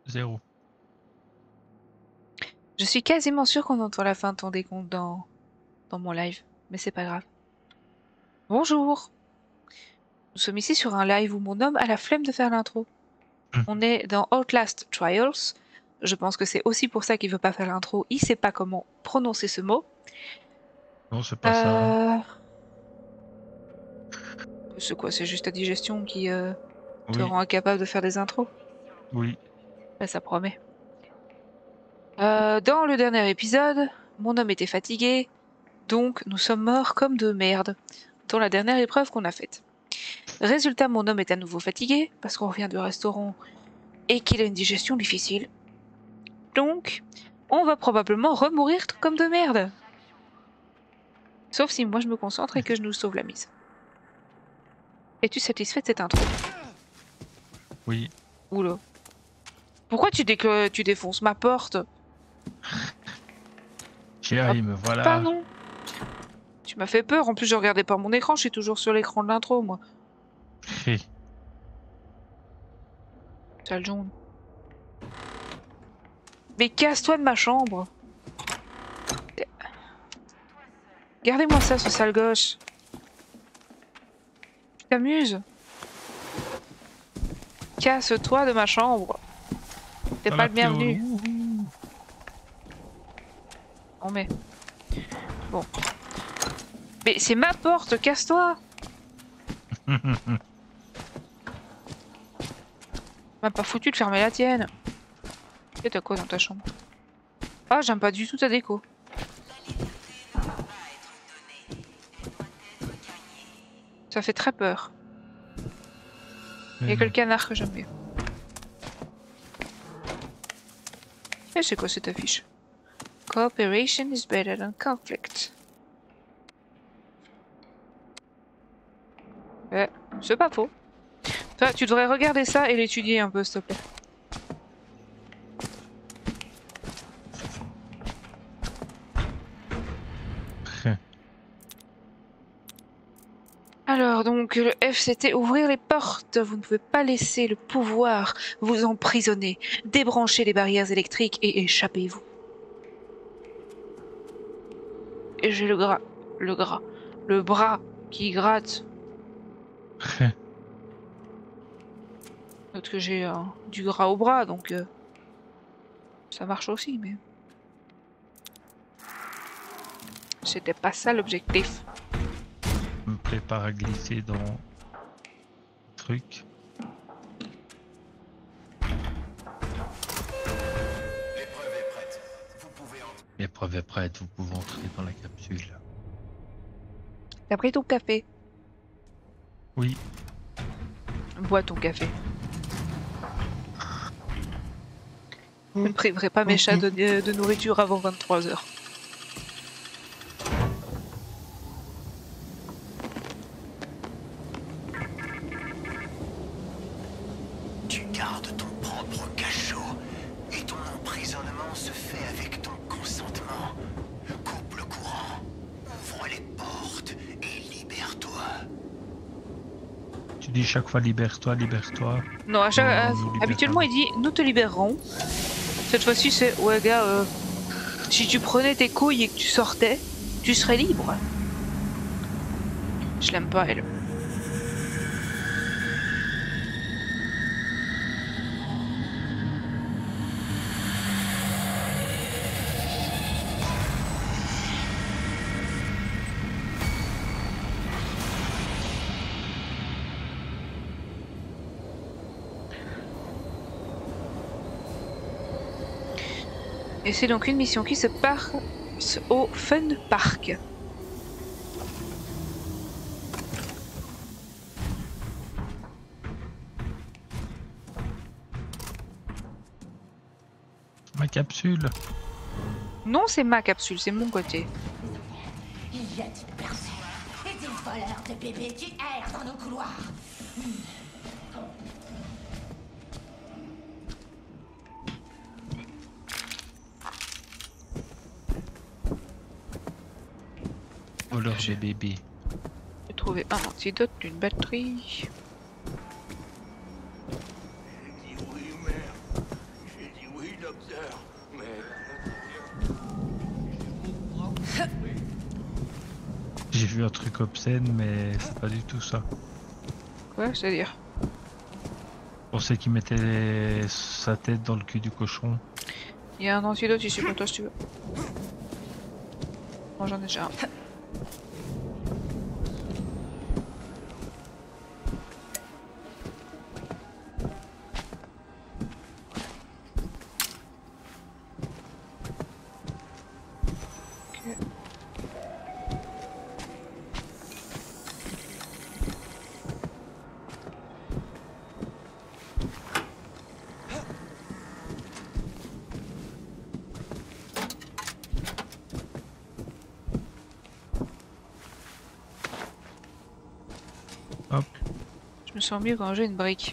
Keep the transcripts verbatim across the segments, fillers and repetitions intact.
Zéro. Je suis quasiment sûre qu'on entend la fin de ton décompte dans, dans mon live, mais c'est pas grave. Bonjour. Nous sommes ici sur un live où mon homme a la flemme de faire l'intro. Mmh. On est dans Outlast Trials. Je pense que c'est aussi pour ça qu'il veut pas faire l'intro. Il sait pas comment prononcer ce mot. Non, c'est pas ça. Euh... C'est quoi? C'est juste ta digestion qui euh, te Oui, rend incapable de faire des intros? oui. Ben, ça promet. Euh, dans le dernier épisode, mon homme était fatigué, donc nous sommes morts comme de merde dans la dernière épreuve qu'on a faite. Résultat, mon homme est à nouveau fatigué parce qu'on revient du restaurant et qu'il a une digestion difficile. Donc, on va probablement remourir comme de merde. Sauf si moi je me concentre et que je nous sauve la mise. Es-tu satisfait de cette intro? Oui. Oula. Pourquoi tu, dé tu défonces ma porte? Chérie, me voilà. Pas non. Tu m'as fait peur. En plus, je regardais pas mon écran. Je suis toujours sur l'écran de l'intro, moi. Hé. Sale jaune. Mais casse-toi de ma chambre. Gardez-moi ça, ce sale gosse. Tu t'amuses? Casse-toi de ma chambre. T'es pas le bienvenu. On met. Bon. Mais c'est ma porte, casse-toi. M'a pas foutu de fermer la tienne. Et t'as quoi dans ta chambre? Ah, j'aime pas du tout ta déco. Ça fait très peur. Il y a que le canard que j'aime bien. Et c'est quoi cette affiche? Cooperation is better than conflict. Ouais, c'est pas faux. Toi, tu devrais regarder ça et l'étudier un peu, s'il te plaît. Alors, donc, le F, c'était ouvrir les portes. Vous ne pouvez pas laisser le pouvoir vous emprisonner. Débranchez les barrières électriques et échappez-vous. Et j'ai le gras. Le gras. Le bras qui gratte. Note que j'ai euh, du gras au bras, donc... Euh, ça marche aussi, mais... C'était pas ça l'objectif. Je me prépare à glisser dans... le truc. L'épreuve est prête. Vous pouvez entrer. L'épreuve est prête, vous pouvez entrer dans la capsule. T'as pris ton café? Oui. Bois ton café. Je ne priverai pas mes chats de, de nourriture avant vingt-trois heures. Tu gardes ton propre cachot et ton emprisonnement se fait avec ton consentement. Coupe le courant, ouvre les portes et libère-toi. Tu dis chaque fois libère-toi, libère-toi. Non, à chaque, euh, habituellement il dit nous te libérerons. Cette fois-ci c'est ouais gars, euh, si tu prenais tes couilles et que tu sortais, tu serais libre. Je l'aime pas elle. Et c'est donc une mission qui se passe au Fun Park. Ma capsule. Non, c'est ma capsule, c'est mon côté. Il y a des personnes et des voleurs de bébés qui errent dans nos couloirs. Voleur de bébé. J'ai trouvé un antidote d'une batterie. Oui, merde. J'ai J'ai vu un truc obscène, mais c'est pas du tout ça. Quoi, c'est-à-dire? On sait qu'il mettait sa tête dans le cul du cochon. Il y a un antidote ici pour toi si tu veux. Moi j'en ai déjà un. Hop. Je me sens mieux quand j'ai une brique.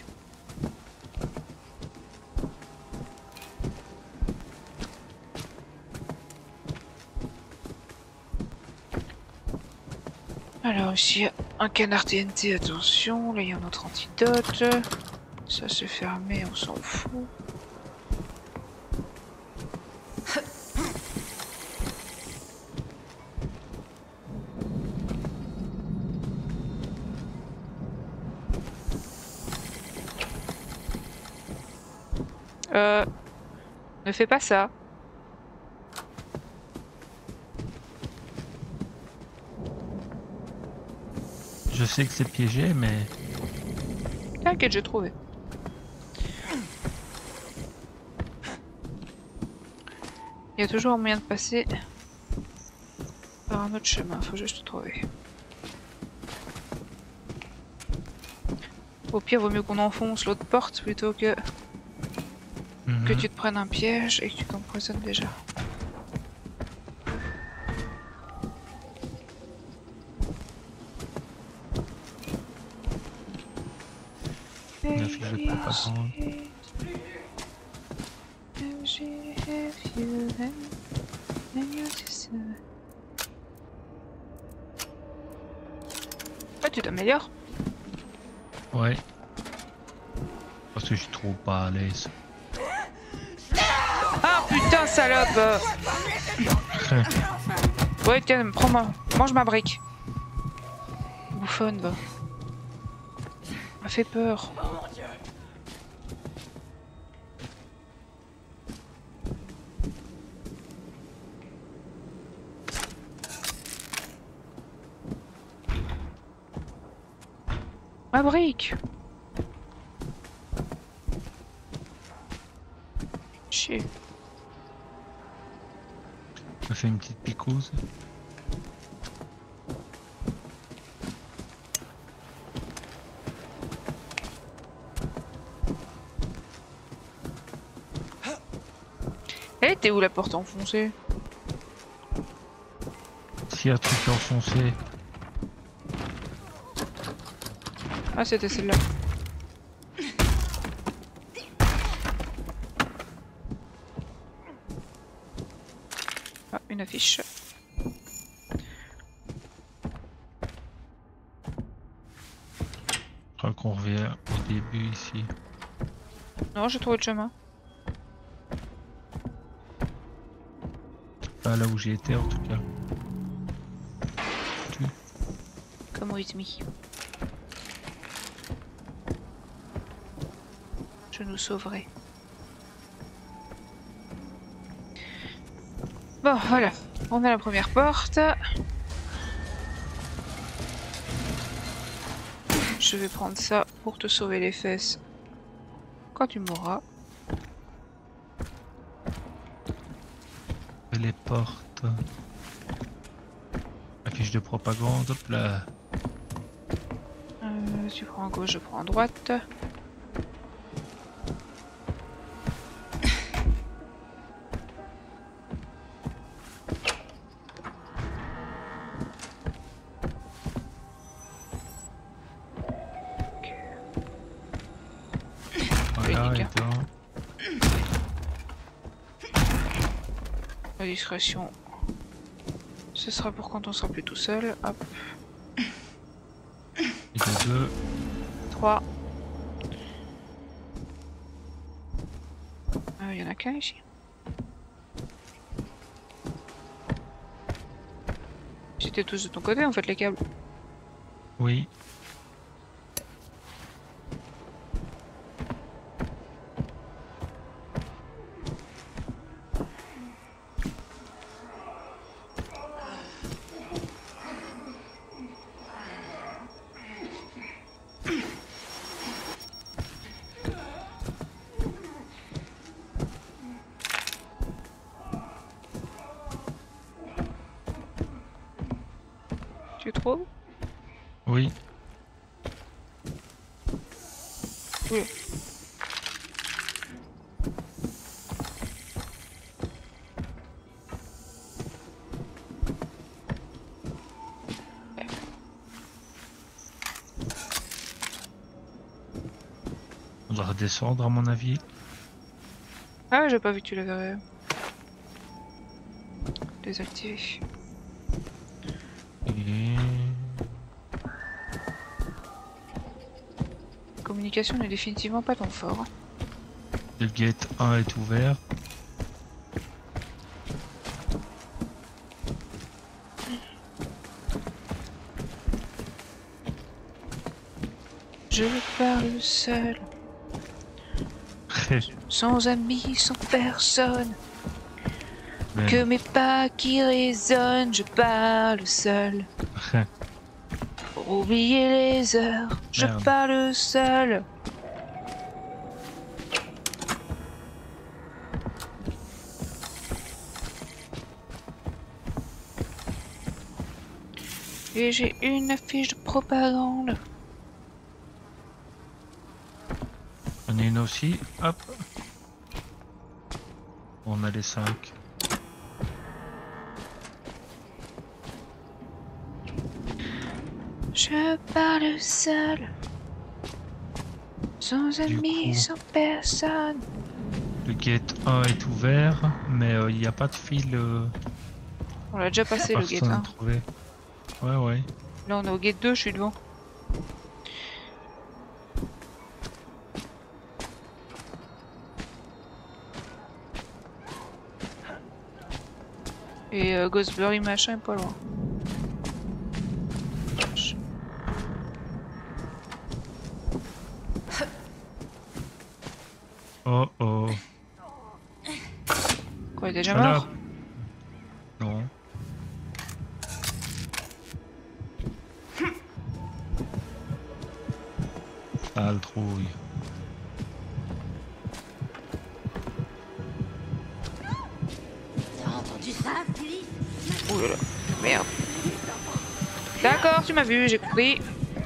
Alors ici un canard T N T, attention, là il y a un autre antidote. Ça c'est fermé, on s'en fout. Euh... Ne fais pas ça. Je sais que c'est piégé, mais T'inquiète, j'ai trouvé. Il y a toujours un moyen de passer par un autre chemin, faut juste le trouver. Au pire, vaut mieux qu'on enfonce l'autre porte plutôt que Mhm. que tu te prennes un piège et que tu t'empoisonnes déjà. La fiche de propagande. Ah, tu t'améliores? Ouais. Parce que je suis trop pas à l'aise. Ah putain, salope! Ouais, tiens, prends-moi, mange ma brique. Bouffonne, va. M'a fait peur. Ma brique! Chier. Je me fais une petite picouse. Elle était où la porte enfoncée? S'il y a un truc enfoncé, Ah, c'était celle-là. Ah, une affiche. je crois qu'on revient au début ici. Non, j'ai trouvé le chemin. Pas là où j'ai été en tout cas. Comme with me. Je nous sauverai. Bon, voilà. On a la première porte. Je vais prendre ça pour te sauver les fesses quand tu mourras. Les portes. La fiche de propagande, hop là. Euh, tu prends à gauche, je prends à droite. Voilà, nickel. et dans. La discrétion, ce sera pour quand on sera plus tout seul. Hop, Et de deux. trois. Il y en a qu'un ici. J'étais tous de ton côté en fait les câbles. Oui. Tu trouves? Oui. Oui. On doit redescendre à mon avis. Ah ouais, j'ai pas vu que tu l'avais désactivé. Et... Communication n'est définitivement pas ton fort. le gate un est ouvert. Je parle seul, sans amis, sans personne. Mais- Que mes pas qui résonnent, je parle seul. Pour oublier les heures, je Merde. parle seul. Et j'ai une affiche de propagande. J'en ai une aussi. Hop. On a les cinq. Je parle seul. Sans Du amis, coup- sans personne. Le gate un est ouvert, mais il n'y a pas de fil. Euh, On l'a déjà passé le personne gate n'a un. trouvé. Ouais, ouais. Là on est au gate deux, je suis devant. Et euh, Ghostbury machin est pas loin. Oh oh. Quoi, il est déjà Voilà. mort? Non. Sale trouille. T'as entendu ça, Philippe? Ouh là là, merde. D'accord, tu m'as vu, j'ai compris.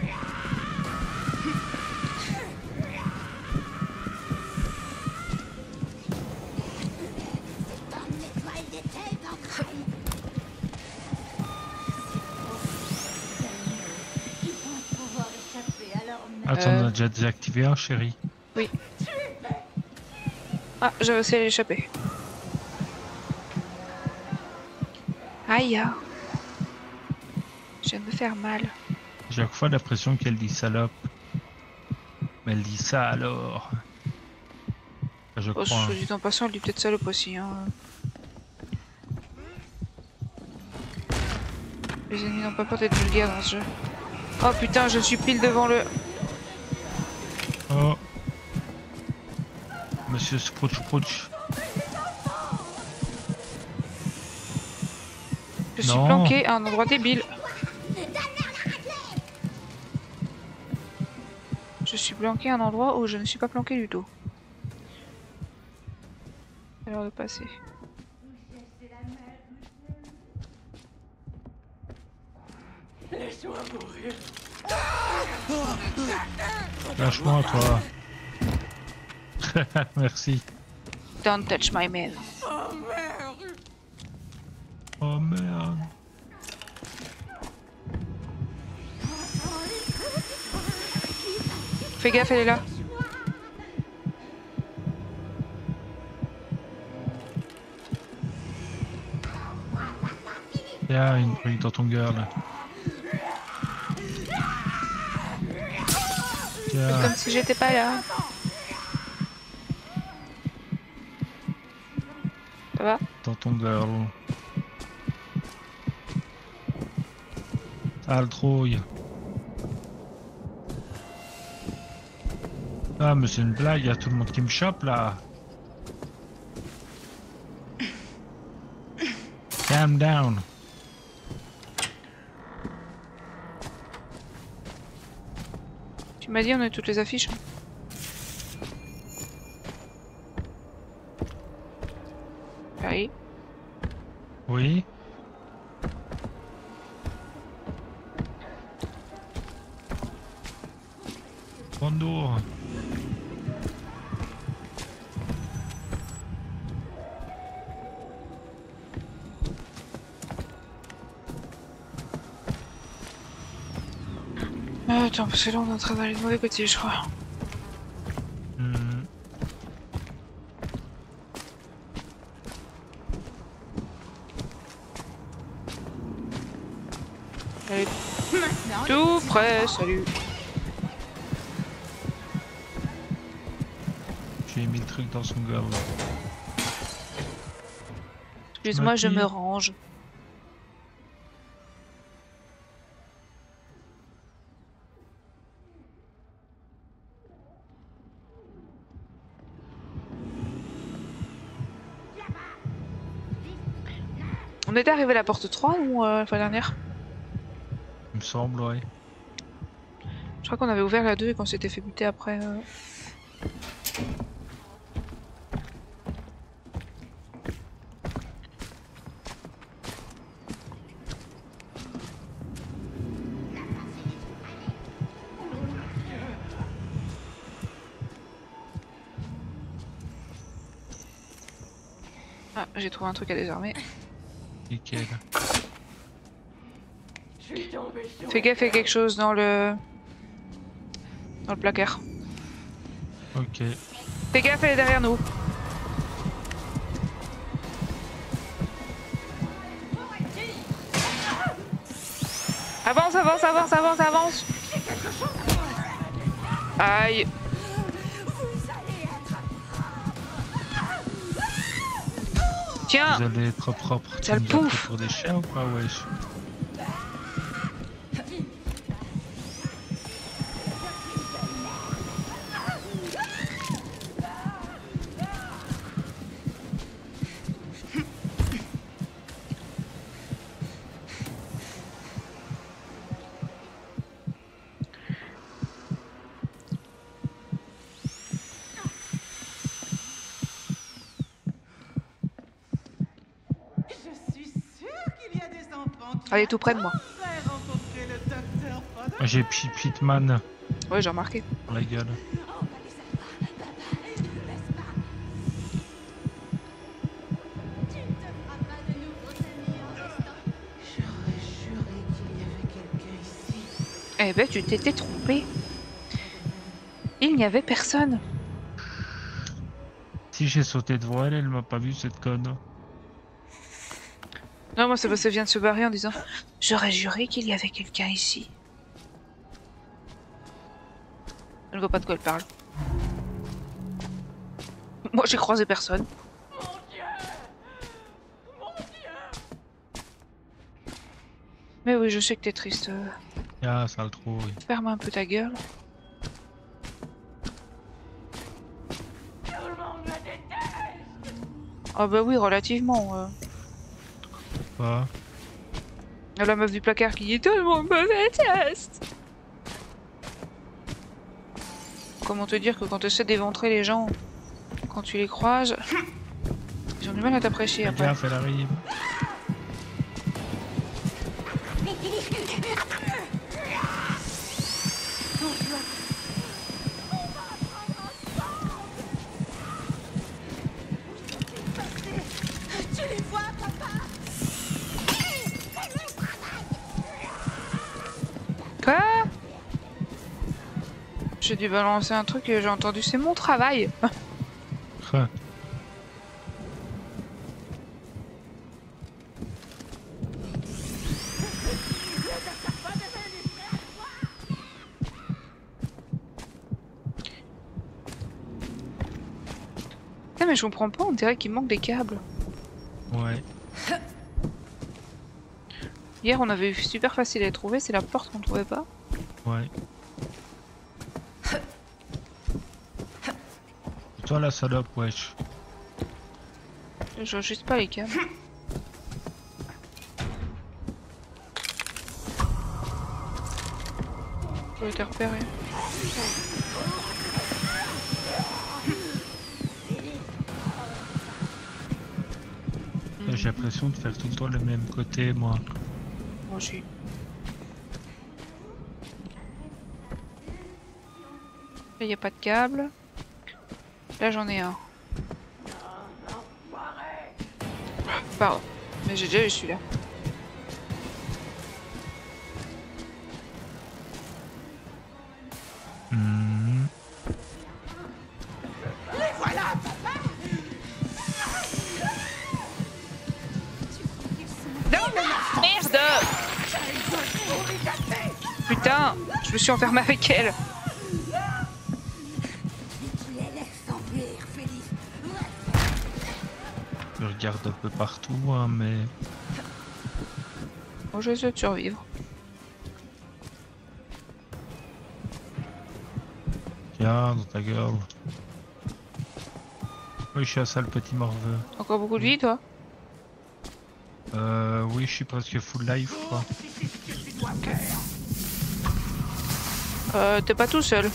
Ils vont pouvoir échapper à leur mère. Attends, on Euh. a déjà désactivé un, chérie. Oui. Ah, j'ai réussi à l'échapper. Aïe. ah. Je viens de me faire mal. J'ai chaque fois l'impression qu'elle dit salope. Mais elle dit ça alors. Je Oh, crois. je dis en passant, elle dit peut-être salope aussi. Hein. Les ennemis n'ont pas peur d'être vulgaires dans ce jeu. Oh putain, je suis pile devant le... Oh. Monsieur Sprouch Sprouch. Je suis Non. planqué à un endroit débile. Je suis planqué à un endroit où je ne suis pas planqué du tout. C'est l'heure de passer. Lâche-moi, toi. Merci. Don't touch my man. Oh merde. Fais gaffe, elle est là. Tiens, une truc dans ton gueule. Tiens, Comme si j'étais pas là. Ça va? dans ton girl. Ah, le trouille. Ah, mais c'est une blague, il y a tout le monde qui me chope là. Calm down. Tu m'as dit on a toutes les affiches. Oui. Oui. Bonjour. Ah, attends, parce que là on est en train d'aller de mauvais côté, je crois. Hmm. Allez. Tout prêt, salut. J'ai mis le truc dans son gorge. Excuse-moi, je Mappy. me range. On était arrivé à la porte trois ou euh, la fois dernière? Il me semble, ouais. Je crois qu'on avait ouvert la deux et qu'on s'était fait buter après. Euh... Ah, j'ai trouvé un truc à désarmer. Nickel. Fais gaffe, fais quelque chose dans le... dans le placard. Ok. Fais gaffe, elle est derrière nous. Avance, avance, avance, avance, avance. Aïe. Tiens. Vous allez être propre. Tu Sale nous as pris pouf. pour des chiens ou pas, wesh? Elle est tout près de moi. J'ai Pit- Pitman Ouais, j'ai remarqué. dans la gueule. Eh ben, tu t'étais trompé. Il n'y avait personne. Si j'ai sauté devant elle, elle m'a pas vu cette conne. Non, moi, c'est parce qu'elle vient de se barrer en disant « J'aurais juré qu'il y avait quelqu'un ici. » Je ne vois pas de quoi elle parle. Moi, j'ai croisé personne. Mais oui, je sais que t'es triste. euh, Ah, ça le trouve. Oui. Ferme un peu ta gueule. Ah bah oui, relativement. euh. Pas. La meuf du placard qui dit « Tout le monde me déteste !» Comment te dire que quand tu essaies d'éventrer les gens, quand tu les croises, ils ont du mal à t'apprécier Fais après. gaffe, elle arrive. Tu les vois, papa? Quoi? J'ai dû balancer un truc et j'ai entendu c'est mon travail. Hein. Putain, mais je comprends pas, on dirait qu'il manque des câbles. Ouais. Hier, on avait eu super facile à les trouver, c'est la porte qu'on ne trouvait pas. Ouais. Et toi la salope, wesh. Je vois juste pas les câbles. J'ai été repéré. J'ai l'impression de faire tout le temps le même côté, moi. Moi aussi. Là, il n'y a pas de câble. Là, j'en ai un. Pardon. Mais j'ai déjà eu celui-là. Hmm. Non, merde! Putain, je me suis enfermée avec elle. Tu les laisses enfuir, Félix. Je regarde un peu partout, hein, mais... Bon, je vais essayer de survivre. Tiens, dans ta gueule. Oui, je suis un sale petit morveux. Encore beaucoup de vie, toi? Euh, oui, je suis presque full life, quoi. Euh, t'es pas tout seul.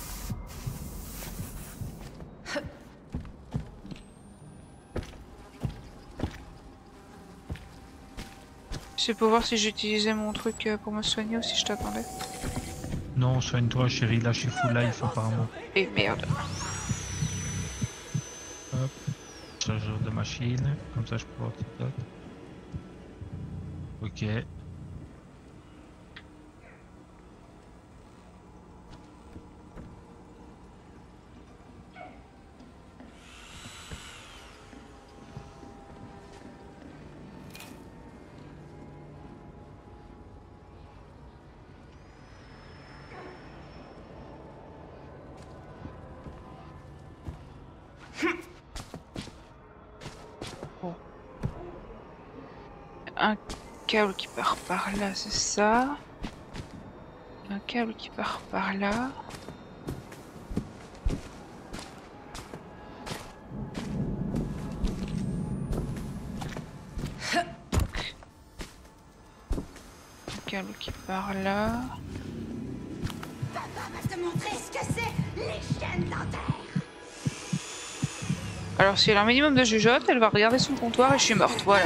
C'est pour voir si j'utilisais mon truc pour me soigner ou si je t'attendais. Non, soigne-toi, chérie, là, je suis full life, apparemment. Et merde. Hop. Chargeur de machine, comme ça, je peux voir tout ça. Ok. Un câble qui part par là, c'est ça. Un câble qui part par là. Un câble qui part là. Papa va te montrer ce que c'est, les chaînes dentaires. Alors si elle a un minimum de jugeote, elle va regarder son comptoir et je suis morte, voilà.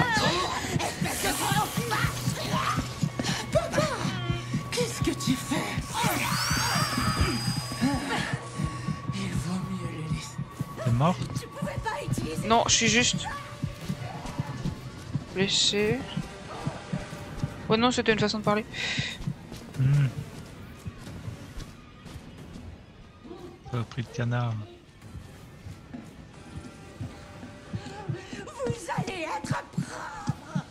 Papa, qu'est-ce que tu fais? Il vaut mieux le laisser. T'es morte? Tu pouvais pas utiliser. Non, je suis juste blessée. Oh non, c'était une façon de parler. Hmm. T'as pris de canard. Vous allez être propre.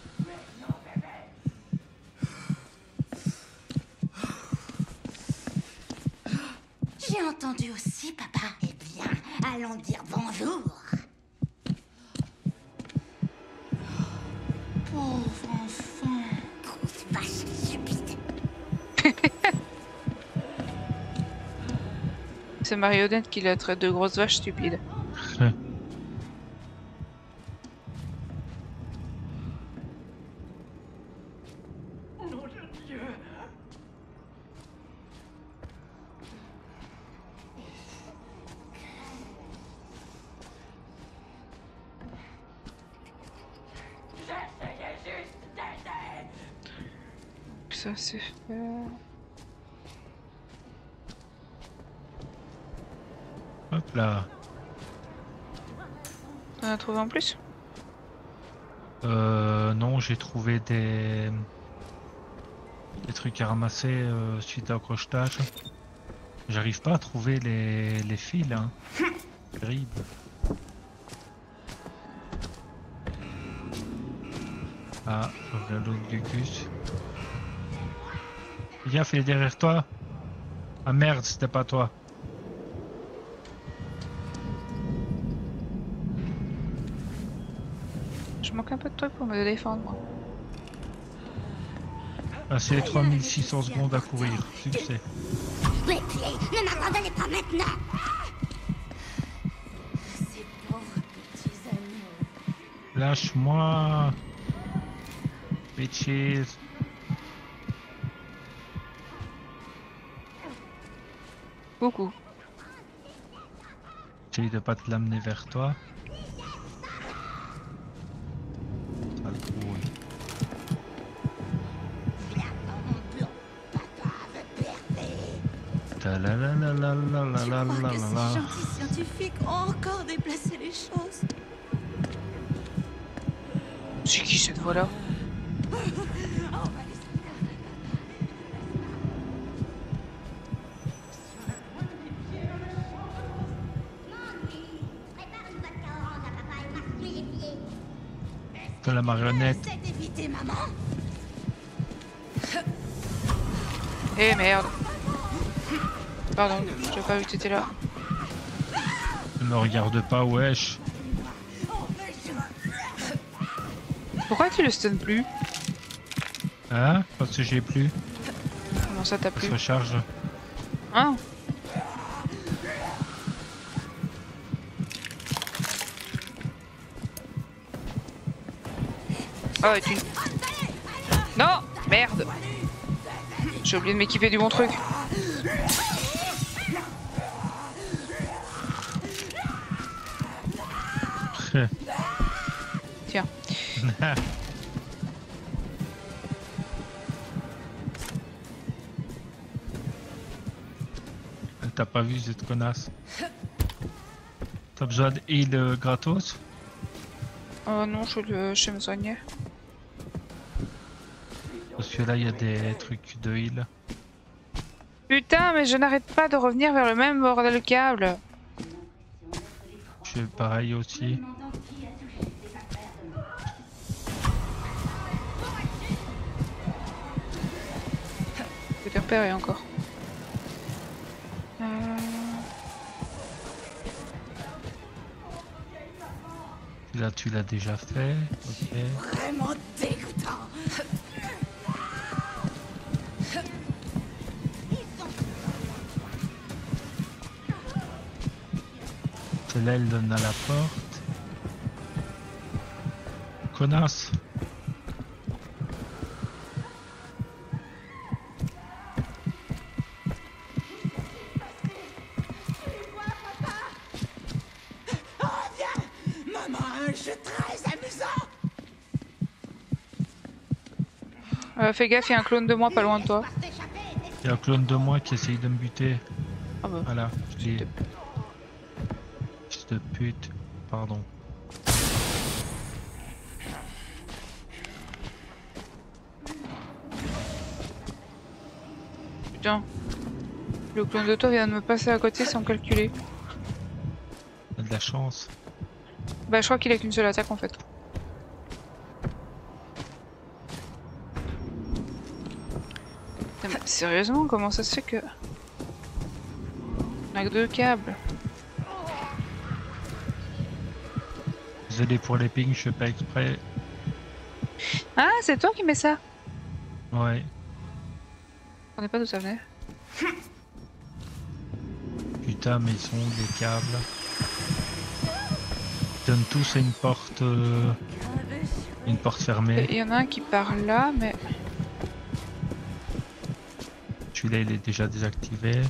J'ai entendu aussi, papa. Eh bien, allons dire bonjour. Pauvre enfant. Grosse vache stupide. C'est Marionnette qui la traite de grosse vache stupide. Ça c'est fait. Hop là. On a trouvé en plus? Euh, non, j'ai trouvé des... des trucs à ramasser euh, suite au crochetage. J'arrive pas à trouver les, les fils, hein. Terrible. Ah, je regarde l'autre Gugus. Viens, fais derrière toi. Ah merde, c'était pas toi. Je manque un peu de trucs pour me défendre, moi. Passer les trois mille six cents secondes à courir. Succès. Les pieds, ne m'abandonnez pas maintenant. Ces pauvres petits animaux. Lâche-moi. Bitches. Coucou. J'essaye de pas te l'amener vers toi. Sale couille. Ta la la la la la la Tu la crois la que la ces la. gentils scientifiques ont encore déplacé les choses? C'est qui cette voix-là? De la marionnette. C'est d'éviter maman. Eh merde. Pardon, j'ai pas vu que t'étais là. Ne me regarde pas, wesh. Pourquoi tu le stun plus? Hein? Parce que j'ai plus. Comment ça t'as Ça plus? se recharge. Hein? Oh, et tu... Non! Merde! J'ai oublié de m'équiper du bon truc. Tiens. T'as pas vu cette connasse? T'as besoin de heal euh, gratos? Oh non, je, le... je vais me soigner. Parce que là il y a des trucs de heal. Putain, mais je n'arrête pas de revenir vers le même bordel câble. Je fais pareil aussi. Je vais te repérer encore. Euh... Là tu l'as déjà fait. Ok. Vraiment dégoûtant. Celle-là elle donne à la porte. Connasse. Maman a un jeu très amusant. Euh, fais gaffe, il y a un clone de moi pas loin de toi. Il y a un clone de moi qui essaye de me buter. Ah bah. Voilà, je dis. Fils de pute. Pardon. Putain. Le clone de toi vient de me passer à côté sans calculer. T'as de la chance. Bah je crois qu'il a qu'une seule attaque en fait. Putain, mais sérieusement, comment ça se fait que... On a que deux câbles. Désolé pour les pings, je fais pas exprès. Ah, c'est toi qui mets ça? Ouais. On n'est pas d'où ça venait. Putain, mais ils sont où les câbles? Ils donnent tous à une porte... euh, Une porte fermée. Il y en a un qui part là, mais... Celui-là, il est déjà désactivé.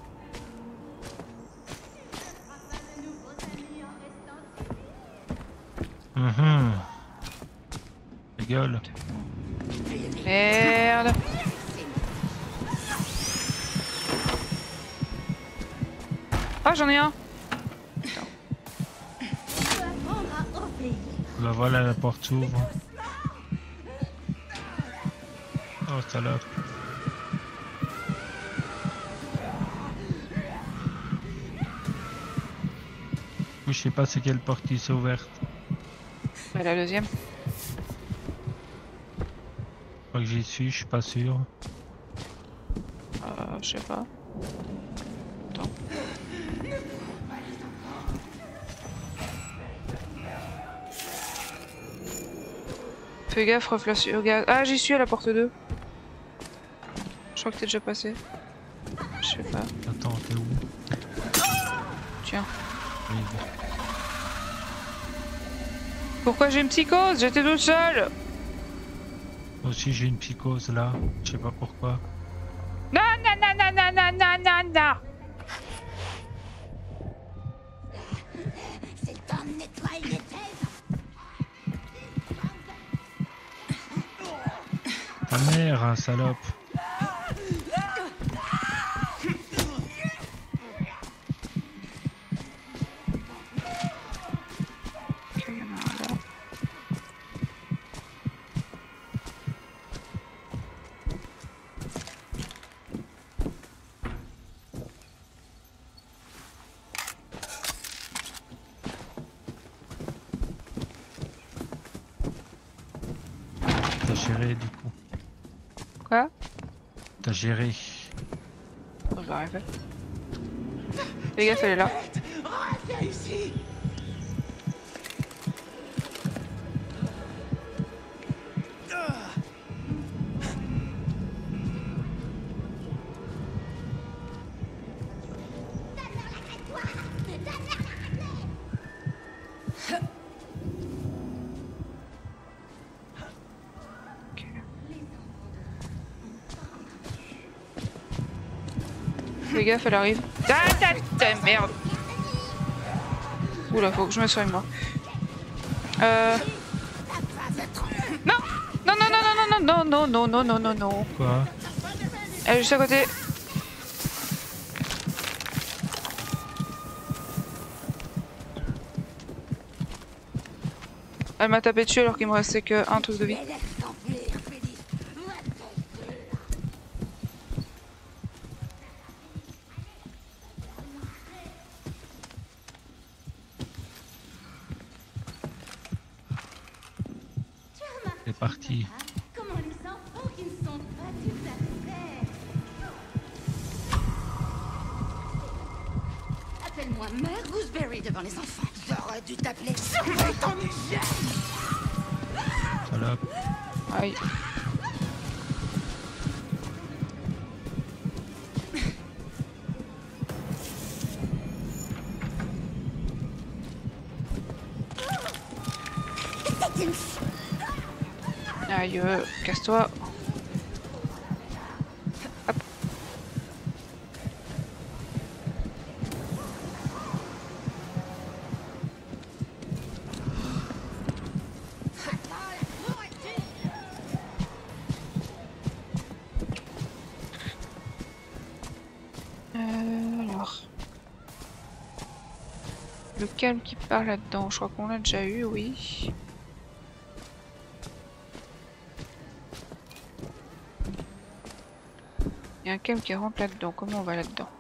Mhm. Ta gueule. Merde. Ah, j'en ai un. Bah voilà, la porte s'ouvre. Oh, salope. Je sais pas c'est quelle porte qui s'est ouverte. Bah, la deuxième. Je crois que j'y suis, je suis pas sûr. Euh, je sais pas. Attends. Fais gaffe, reflète sur gaz. Ah, j'y suis à la porte deux. Je crois que t'es déjà passé. Je sais pas. Attends, t'es où? Tiens. Oui. Pourquoi j'ai une psychose? J'étais toute seule. Moi aussi j'ai une psychose là, je sais pas pourquoi. Non, non, non, non, non, non, non, non, non. C'est temps de nettoyer les têtes. Ta mère, hein, salope. Ok, il y en a un là. T'as géré du coup. Quoi? T'as géré. Oh, je l'arrive. Fais gaffe, elle est là. Viens ici. Ok. Fais gaffe, elle arrive. Ah, ta, ta merde. Oula, faut que je me soigne moi. Euh. Non, non, non, non, non, non, non, non, non, non, non, non. Quoi? Elle est juste à côté. Elle m'a tapé dessus alors qu'il me restait que un truc de vie. Mais laisse s'enfuir, Félix. Va t'enfuir. Tu as remarqué C'est parti. comment les enfants qui ne sont pas tout à fait... Appelle-moi Mère Gooseberry devant les enfants. J'aurais dû t'appeler Surveille ton hygiène. Salope. Aïe. Aïe, euh, casse-toi. Hop. Euh, alors. Le calme qui part là-dedans, je crois qu'on l'a déjà eu, oui. Il y a un calme qui rentre là-dedans, comment on va là-dedans?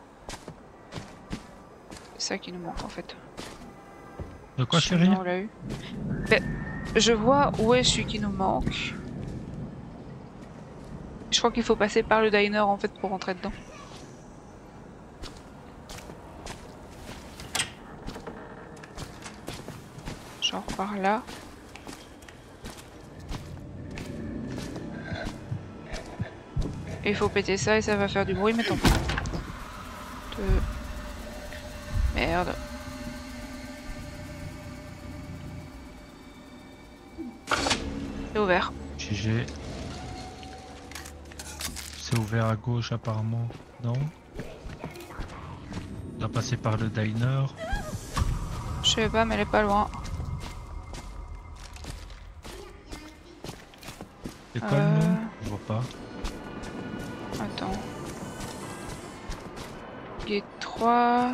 C'est ça qui nous manque en fait. De quoi, chérie? On l'a eu. Ben, je vois où est celui qui nous manque. Je crois qu'il faut passer par le diner en fait pour rentrer dedans. Genre par là. Et il faut péter ça et ça va faire du bruit, mais tant pis. Deux. Merde. C'est ouvert. G G. C'est ouvert à gauche apparemment. Non? On doit passer par le diner. Je sais pas, mais elle est pas loin. C'est quoi Euh. le nom? Je vois pas. Attends. Gate trois.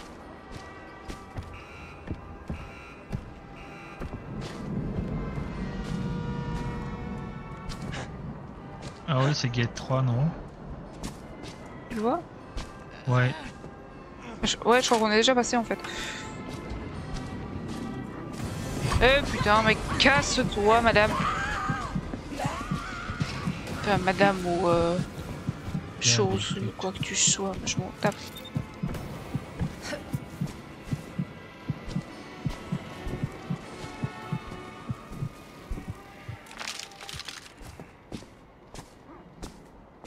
Ah oui, c'est gate trois, non? Tu vois? Ouais. Je- Ouais, je crois qu'on est déjà passé en fait. Eh putain, mais casse-toi, madame. Enfin, madame ou euh, chose, des ou quoi que tu sois, je m'en tape.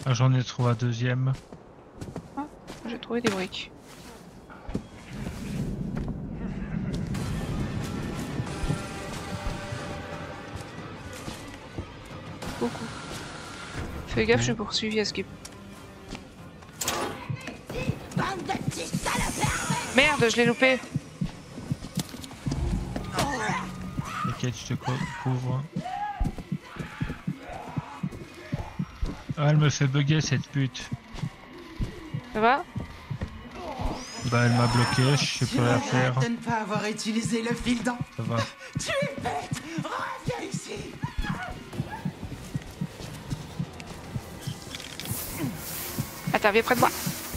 Ah, j'en ai trouvé un deuxième. Ah, j'ai trouvé des briques. Beaucoup. Fais gaffe, je suis poursuivi à Skip. Bande de petits salopards! Merde, je l'ai loupé. T'inquiète, je te co- couvre. Ah, elle me fait bugger cette pute. Ça va? Bah, elle m'a bloqué, je sais plus rien faire. De ne pas avoir utilisé le fil dans... Ça va. Tu es bête! Reviens ici! Attends, viens près de moi.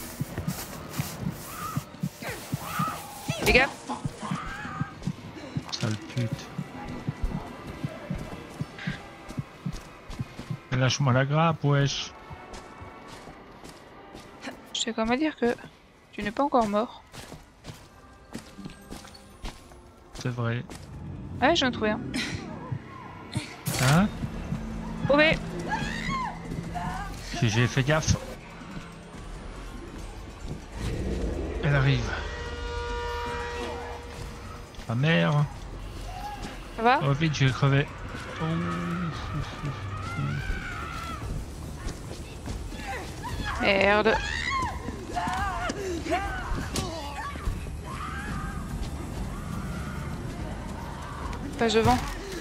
Fais gaffe. Sale pute. Et lâche-moi la grappe, wesh. Je tiens quand même à dire que tu n'es pas encore mort. C'est vrai. Ouais, j'en ai trouvé un. Hein? Trouvé. J'ai j'ai fait gaffe. Elle arrive. Ah merde. Ça va? Oh vite, j'ai crevé. Oh. Merde. Passe devant.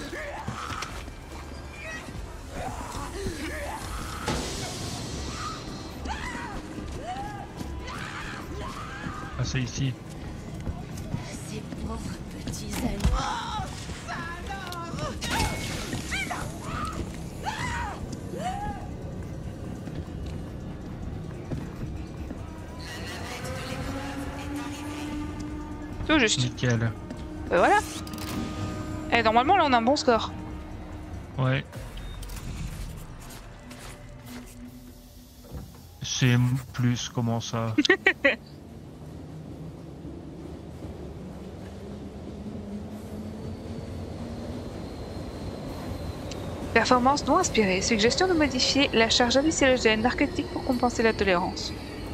Ah, c'est ici. Ces pauvres petits amis. Tout juste. Nickel. Euh, voilà. Et normalement, là, on a un bon score. Ouais. C'est plus, comment ça? Performance non inspirée. Suggestion de modifier la charge hallucinogène narcotique pour compenser la tolérance.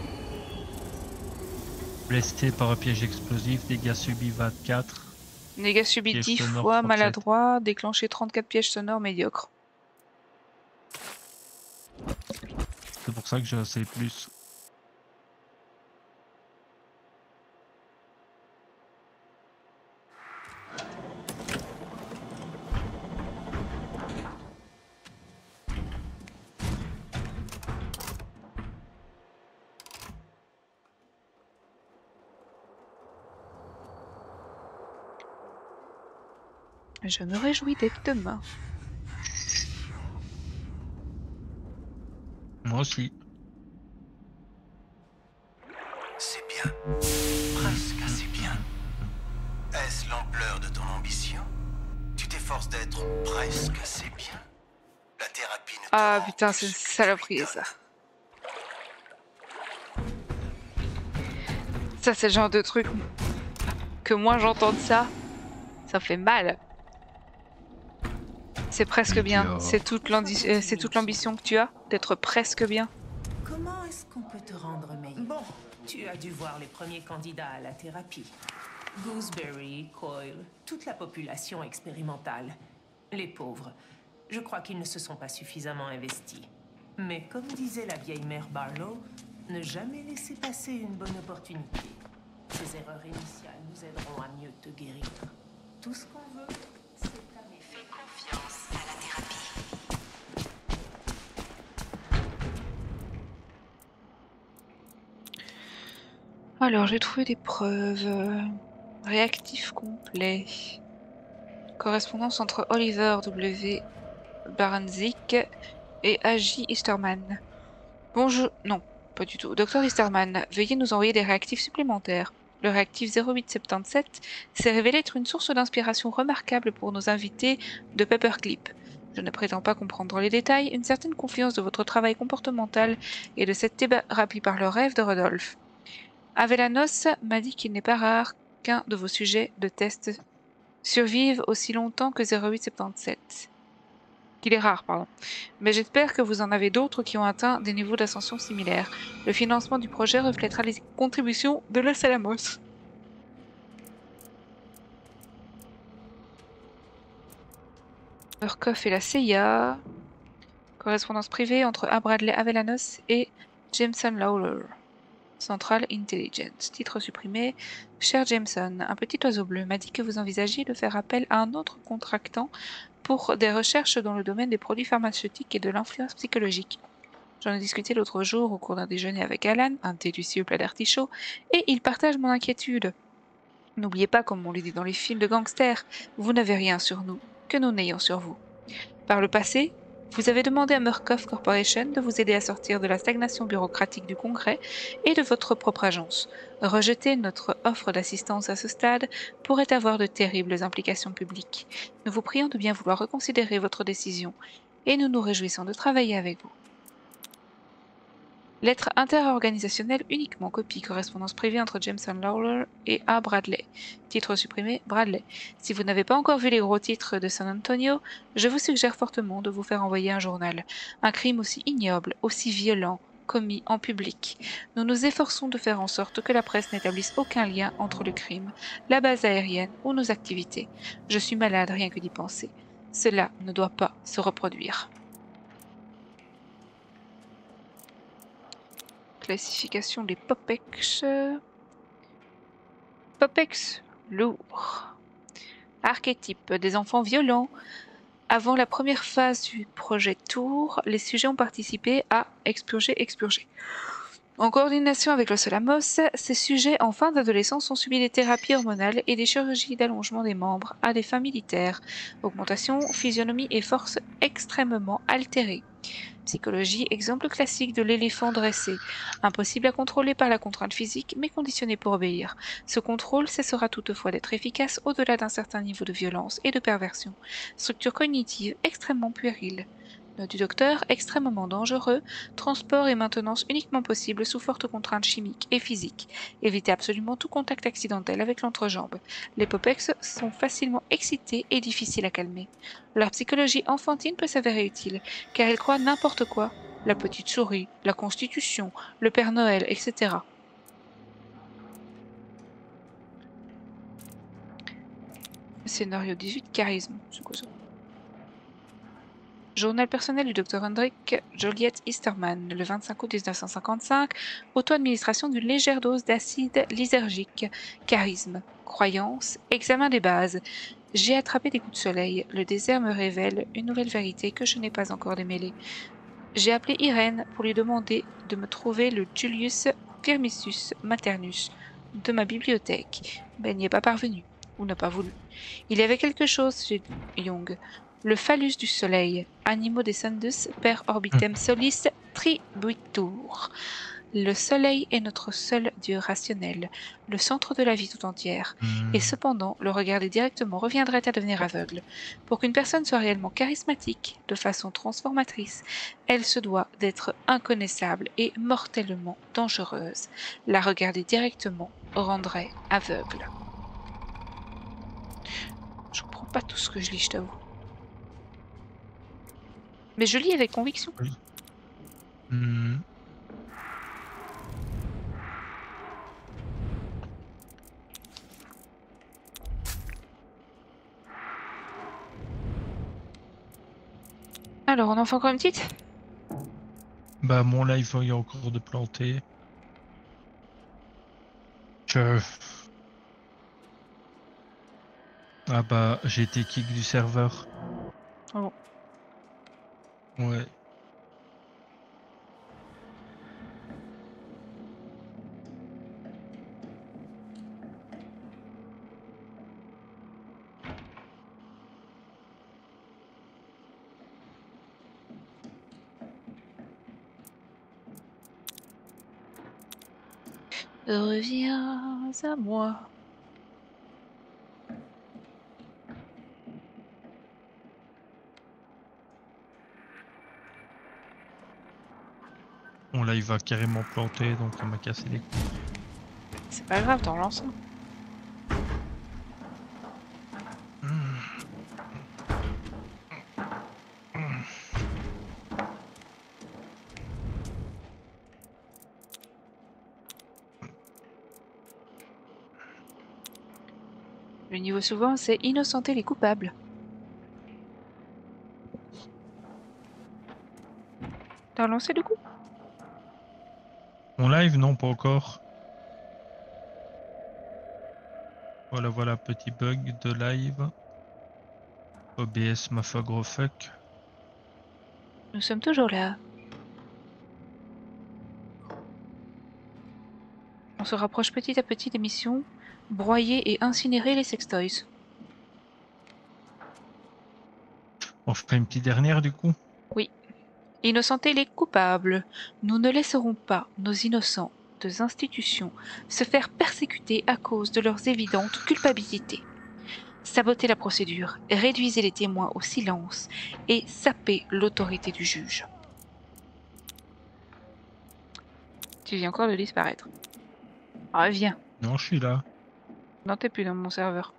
Blessé par un piège explosif, dégâts subis vingt-quatre. Dégâts subis Piège dix sonore fois, trente-sept. maladroit, déclencher trente-quatre pièges sonores médiocres. C'est pour ça que je sais plus. Je me réjouis d'être demain. Moi aussi. C'est bien. Presque assez bien. Est-ce l'ampleur de ton ambition? Tu t'efforces d'être presque assez bien? La thérapie ne te Ah rend putain, que c'est une ce que tu saloperie lui ça. donnes. Ça, c'est le genre de truc que moi j'entends de ça, ça fait mal. C'est presque bien. Idiot. C'est toute l'ambi- euh, c'est toute l'ambition que tu as d'être presque bien. Comment est-ce qu'on peut te rendre meilleur? Bon, tu as dû voir les premiers candidats à la thérapie. Gooseberry, Coyle, toute la population expérimentale. Les pauvres. Je crois qu'ils ne se sont pas suffisamment investis. Mais comme disait la vieille mère Barlow, ne jamais laisser passer une bonne opportunité. Ces erreurs initiales nous aideront à mieux te guérir. Tout ce qu'on veut, c'est t'amener. Fais confiance à la thérapie. Alors, j'ai trouvé des preuves. euh, Réactif complet. Correspondance entre Oliver W. Baranzik et A J Easterman. Bonjour. Non, pas du tout. Docteur Easterman, veuillez nous envoyer des réactifs supplémentaires. Le réactif zéro huit soixante-dix-sept s'est révélé être une source d'inspiration remarquable pour nos invités de Paperclip. Je ne prétends pas comprendre les détails, une certaine confiance de votre travail comportemental et de cette thérapie par le rêve de Rodolphe. Avellanos m'a dit qu'il n'est pas rare qu'un de vos sujets de test survive aussi longtemps que zéro huit soixante-dix-sept. qu'il est rare, pardon. Mais j'espère que vous en avez d'autres qui ont atteint des niveaux d'ascension similaires. Le financement du projet reflètera les contributions de la Salamos. Murkoff et la C I A. Correspondance privée entre A. Bradley Avellanos et Jameson Lawler. Central Intelligence. Titre supprimé. Cher Jameson, un petit oiseau bleu m'a dit que vous envisagiez de faire appel à un autre contractant pour des recherches dans le domaine des produits pharmaceutiques et de l'influence psychologique. J'en ai discuté l'autre jour au cours d'un déjeuner avec Alan, un délicieux plat d'artichaut, et il partage mon inquiétude. N'oubliez pas, comme on le dit dans les films de gangsters, vous n'avez rien sur nous, que nous n'ayons sur vous. Par le passé, vous avez demandé à Murkoff Corporation de vous aider à sortir de la stagnation bureaucratique du Congrès et de votre propre agence. Rejeter notre offre d'assistance à ce stade pourrait avoir de terribles implications publiques. Nous vous prions de bien vouloir reconsidérer votre décision et nous nous réjouissons de travailler avec vous. Lettre interorganisationnelle uniquement copie, correspondance privée entre Jameson Lawler et A. Bradley. Titre supprimé, Bradley. Si vous n'avez pas encore vu les gros titres de San Antonio, je vous suggère fortement de vous faire envoyer un journal. Un crime aussi ignoble, aussi violent, commis en public. Nous nous efforçons de faire en sorte que la presse n'établisse aucun lien entre le crime, la base aérienne ou nos activités. Je suis malade rien que d'y penser. Cela ne doit pas se reproduire. Classification des Popex. Popex lourd. Archétype des enfants violents. Avant la première phase du projet Tour, les sujets ont participé à Expurger, Expurger. En coordination avec le Solamos, ces sujets en fin d'adolescence ont subi des thérapies hormonales et des chirurgies d'allongement des membres à des fins militaires. Augmentation, physionomie et force extrêmement altérées. Psychologie, exemple classique de l'éléphant dressé. Impossible à contrôler par la contrainte physique, mais conditionné pour obéir. Ce contrôle cessera toutefois d'être efficace au-delà d'un certain niveau de violence et de perversion. Structure cognitive extrêmement puérile. Note du docteur, extrêmement dangereux, transport et maintenance uniquement possible sous forte contrainte chimique et physique. Évitez absolument tout contact accidentel avec l'entrejambe. Les Popex sont facilement excités et difficiles à calmer. Leur psychologie enfantine peut s'avérer utile, car ils croient n'importe quoi, la petite souris, la Constitution, le Père Noël, et cetera. Scénario dix-huit, charisme. C'est quoi ça? Journal personnel du docteur Hendrik Joliet Easterman, le vingt-cinq août mille neuf cent cinquante-cinq, auto-administration d'une légère dose d'acide lysergique, charisme, croyance, examen des bases. J'ai attrapé des coups de soleil, le désert me révèle une nouvelle vérité que je n'ai pas encore démêlée. J'ai appelé Irène pour lui demander de me trouver le Julius Firmicus Maternus de ma bibliothèque, mais elle n'y est pas parvenue, ou n'a pas voulu. Il y avait quelque chose chez Young. Le phallus du soleil, Animo descendus per orbitem solis tribuitur. Le soleil est notre seul Dieu rationnel, le centre de la vie tout entière. Hmm. Et cependant, le regarder directement reviendrait à devenir aveugle. Pour qu'une personne soit réellement charismatique, de façon transformatrice, elle se doit d'être inconnaissable et mortellement dangereuse. La regarder directement rendrait aveugle. Je comprends pas tout ce que je lis, je t'avoue. Mais je lis avec conviction. Oui. Hmm. Alors, on en fait encore une petite? Bah mon live il y a encore de planter. Je... Ah bah j'ai été kick du serveur. Oh. Ouais. Reviens à moi. Mon live a carrément planté donc ça m'a cassé les couilles. C'est pas grave, t'en lances un. Le niveau suivant, c'est innocenter les coupables. T'as lancé du coup? Mon live, non, pas encore. Voilà, voilà, petit bug de live. O B S m'a fait gros fuck. Nous sommes toujours là. On se rapproche petit à petit des missions. Broyer et incinérer les sextoys. On fait une petite dernière du coup. Oui. Innocenter les coupables. Nous ne laisserons pas nos innocentes institutions se faire persécuter à cause de leurs évidentes culpabilités. Saboter la procédure, réduisez les témoins au silence et saper l'autorité du juge. Tu viens encore de disparaître. Reviens. Non, je suis là. Non, t'es plus dans mon serveur.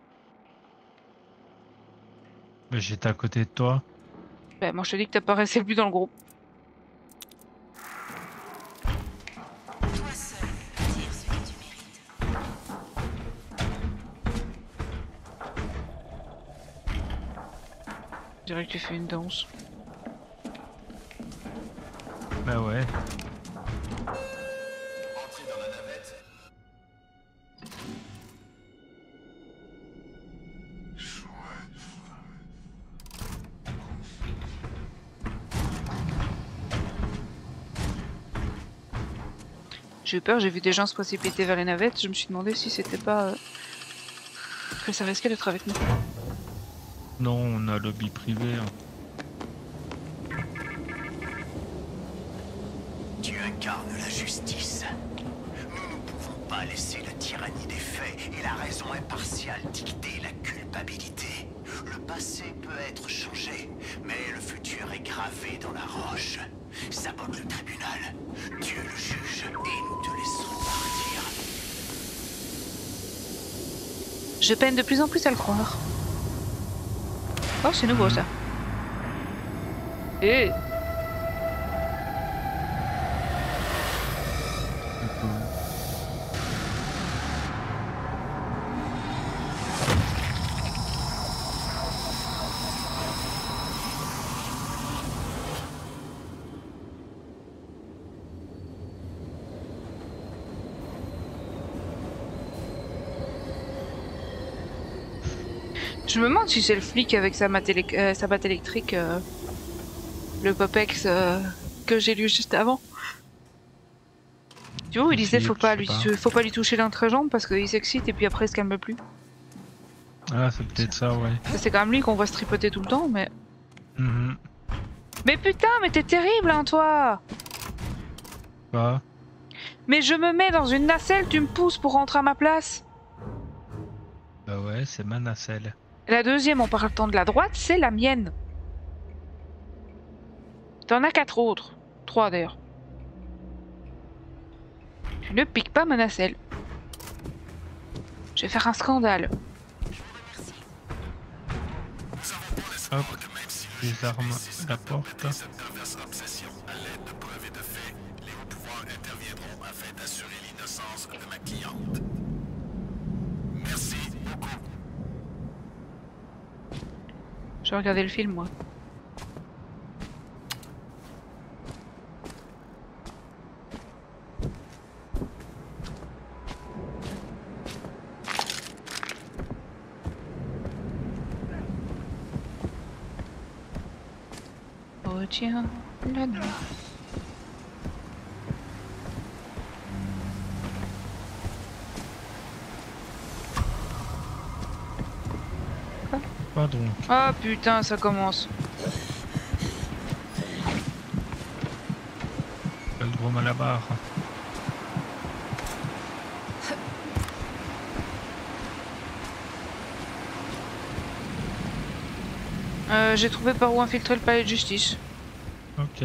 Mais j'étais à côté de toi. Ben, moi je te dis que t'apparaissais plus dans le groupe. Toi seul, tire ce que tu mérites. Je dirais que tu fais une danse. Bah ouais. Entrez dans la navette. J'ai eu peur, j'ai vu des gens se précipiter vers les navettes, je me suis demandé si c'était pas... Euh... que ça risquait d'être avec nous. Non, on a lobby privé. Hein. Tu incarnes la justice. Nous ne pouvons pas laisser la tyrannie des faits et la raison impartiale dicter la culpabilité. Le passé peut être changé, mais le futur est gravé dans la roche. Sabote le tribunal, tue le juge et nous te laisserons partir. Je peine de plus en plus à le croire. Oh, c'est nouveau ça. Eh Je me demande si c'est le flic avec sa, élec euh, sa batte électrique, euh, le Popex euh, que j'ai lu juste avant. Tu vois, il disait faut pas lui, faut pas lui toucher l'entrejambe parce qu'il s'excite et puis après il se calme plus. Ah, c'est peut-être ça, ouais. C'est quand même lui qu'on voit se tripoter tout le temps, mais. Mm-hmm. Mais putain, mais t'es terrible, hein, toi. Quoi? Mais je me mets dans une nacelle, tu me pousses pour rentrer à ma place. Bah ouais, c'est ma nacelle. La deuxième en partant de la droite, c'est la mienne. T'en as quatre autres. Trois d'ailleurs. Tu ne piques pas ma nacelle. Je vais faire un scandale. Hop, les armes à la porte. Je vais regarder le film, moi. Oh tiens, la nuit. Pas donc. Ah putain, ça commence. Le gros malabar. Euh, j'ai trouvé par où infiltrer le palais de justice. Ok.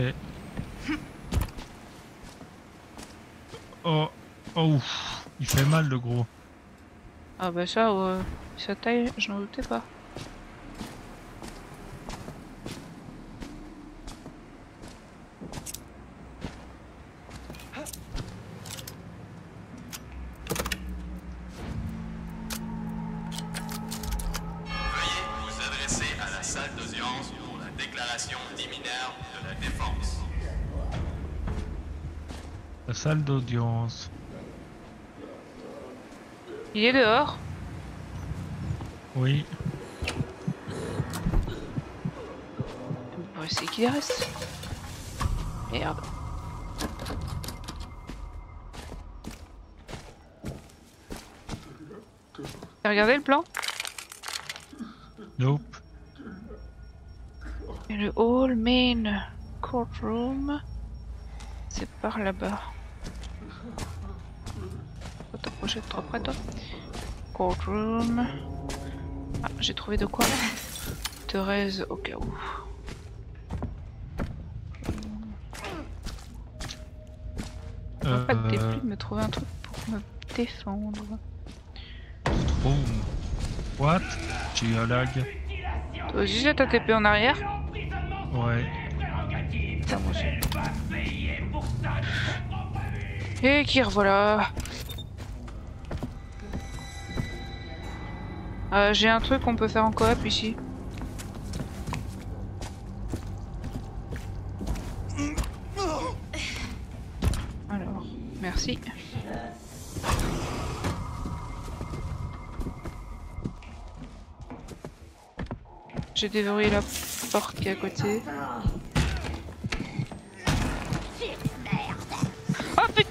Oh, oh, ouf. Il fait mal le gros. Ah bah ça, ouais. Sa taille, je n'en doutais pas. d'audience pour la déclaration liminaire de la défense. La salle d'audience. Il est dehors. Oui. On va essayer qu'il y reste. Merde. T'as regardé le plan? Nope. Et le hall main courtroom, c'est par là-bas. Faut t'approcher de trop près toi. Courtroom. Ah, j'ai trouvé de quoi. Thérèse au cas où. Euh, En fait, t'es plus de me trouver un truc pour me défendre. Boom. What? J'ai eu un lag. Toi aussi j'ai ta T P en arrière? Ouais. Putain, moi aussi. Et qui revoilà. Euh, j'ai un truc qu'on peut faire en coop ici. Alors, merci. J'ai déverrouillé la porte qui est à côté. Oh putain!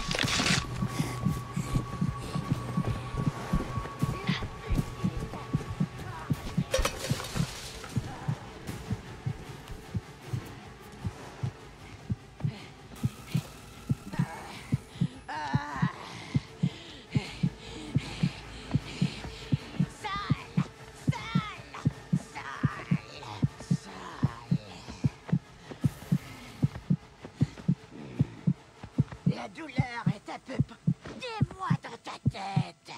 La douleur est à peu près... Dis-moi dans ta tête.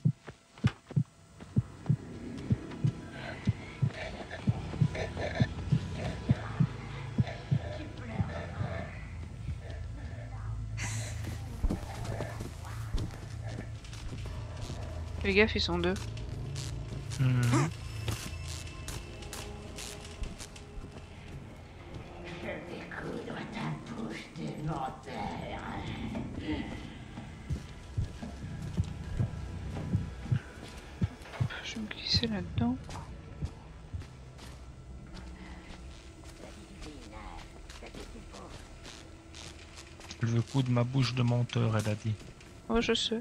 Les gaffe, ils sont deux. Mhm. Découdre ta bouche de menteur. Je vais me glisser là-dedans. Elle veut coudre ma bouche de menteur, elle a dit. Oh, je sais.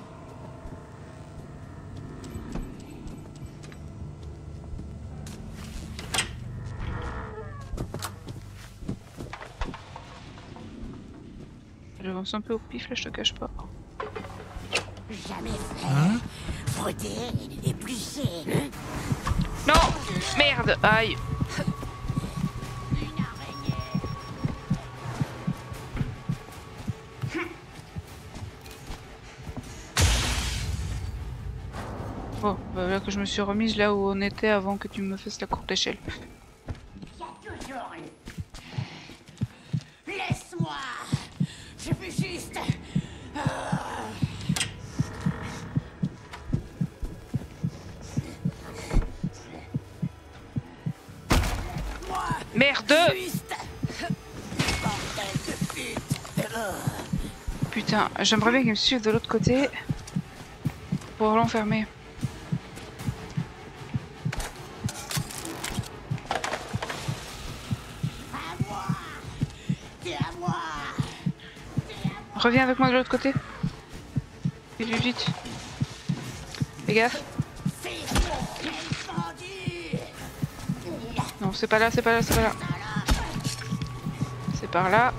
J'avance un peu au pif là, je te cache pas. Jamais fait. Hein? Frotter, éplucher. Non! Merde! Aïe! Une araignée. Bon, bah là que je me suis remise là où on était avant que tu me fasses la courte échelle. Il y a toujours le... Laisse-moi. Je veux juste... Moi, Merde! juste... Bordel de pute. Putain, j'aimerais bien qu'il me suive de l'autre côté pour l'enfermer. À moi. T'es à moi. Reviens avec moi de l'autre côté. Vite, vite, vite. Fais gaffe. Non, c'est pas là, c'est pas là, c'est pas là. C'est par là.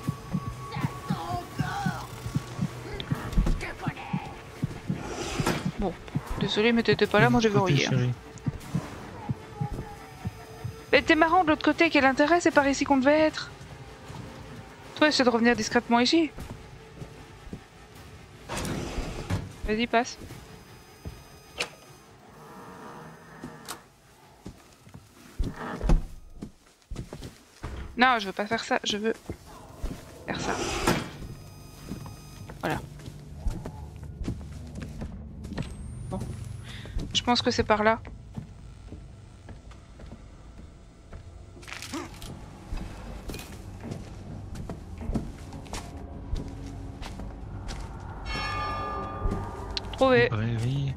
Bon, désolé, mais t'étais pas là, moi j'ai verrouillé. hein. Chérie. Mais t'es marrant de l'autre côté, quel intérêt, c'est par ici qu'on devait être. Toi, essaie de revenir discrètement ici. Vas-y, passe. Non, je veux pas faire ça, je veux faire ça. Voilà. Bon. Je pense que c'est par là. Trouvé. Librairie.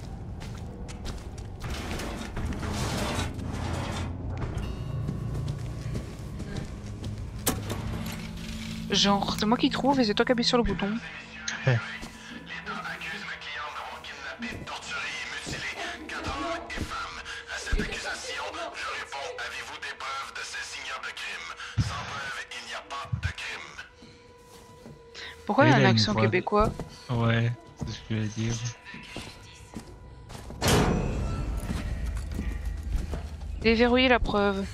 Genre, c'est moi qui trouve et c'est toi qui appuies sur le bouton. Eh. L'État accuse le client d'avoir kidnappé, torturé et mutilé quatre hommes et femmes. À cette accusation, je réponds, avez-vous des preuves de ces ignobles crimes? Sans preuve, il n'y a pas de crime. Pourquoi il y a Et un là, une accent voix- québécois? Ouais, c'est ce que je voulais dire. Déverrouiller la preuve.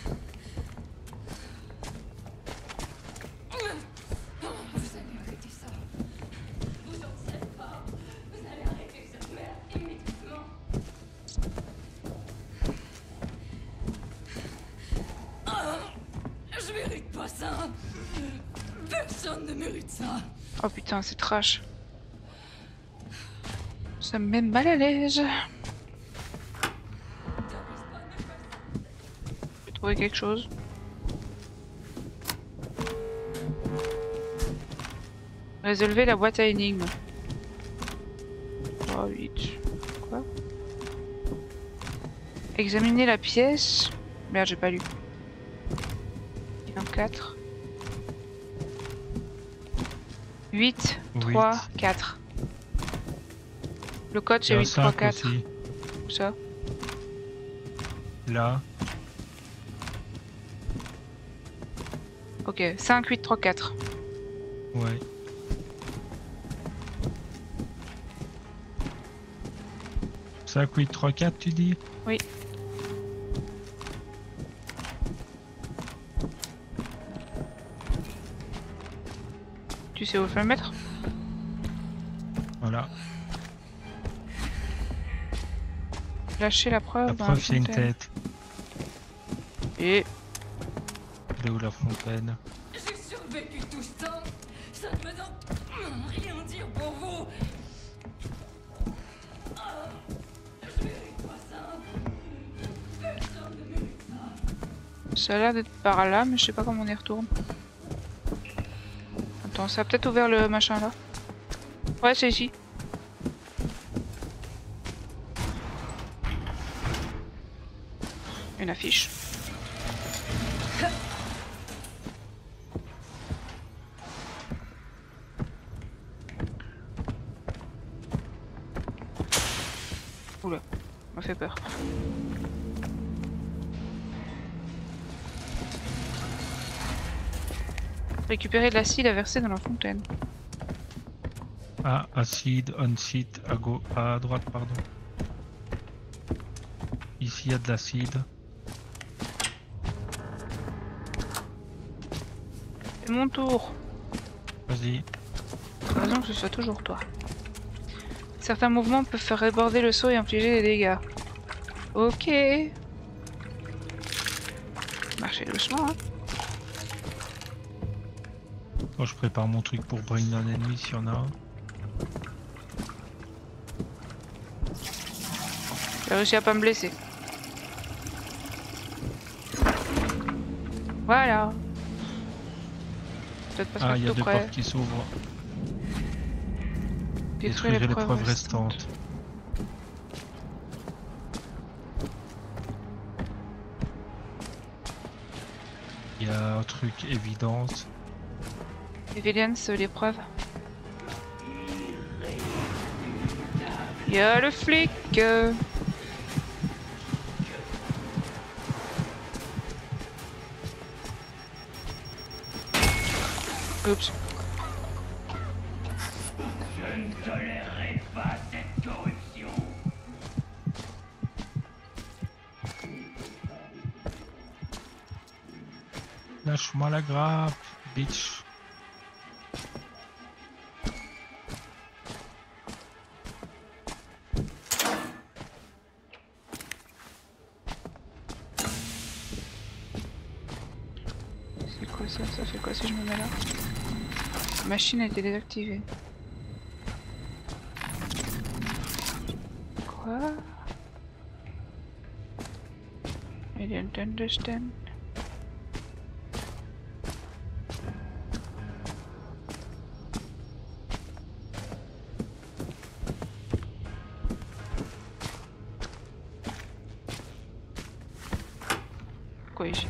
Je mérite pas ça. Personne ne mérite ça. Oh putain, c'est trash. Ça me met mal à l'aise. J'ai trouvé quelque chose. Résolvez la boîte à énigmes. trois, huit. Quoi? Examinez la pièce. Merde, j'ai pas lu. vingt-quatre. huit, trois, quatre. Le code Il y c'est a un huit, trois, cinq quatre. aussi. Où ça? Là. Ok, cinq, huit, trois, quatre. Ouais. cinq, huit, trois, quatre, tu dis? Oui. Tu sais où faut le mettre? Voilà. Lâcher la preuve. La dans preuve, c'est une fontaine. tête. Et Elle est où la fontaine? J'ai survécu tout ce temps. Ça ne me donne rien dire pour vous. Ah, je mérite pas ça. Personne ne mérite ça. ça a l'air d'être par là, mais je sais pas comment on y retourne. Attends, ça a peut-être ouvert le machin là. Ouais, c'est ici. Une affiche. Oula, m'a fait peur. Récupérer de l'acide à verser dans la fontaine. Ah, acide, on site, à, gau- à droite, pardon. Ici, il y a de l'acide. C'est mon tour. Vas-y. T'as raison que ce soit toujours toi. Certains mouvements peuvent faire déborder le seau et infliger des dégâts. Ok. Marchez doucement, hein. Moi, je prépare mon truc pour brain un ennemi s'il y en a un. J'ai réussi à pas me blesser. Voilà. Peut-être pas se Ah, il y mettre a tout deux près. portes qui s'ouvrent. Détruire Détruire les preuves restantes. Il y a un truc évidence. Evidence, l'épreuve. Il y a le flic. euh. Oups. Lâche-moi la grappe, bitch. C'est quoi ça? Ça fait quoi si je me mets là? La machine a été désactivée. Quoi? I didn't understand. Koichi.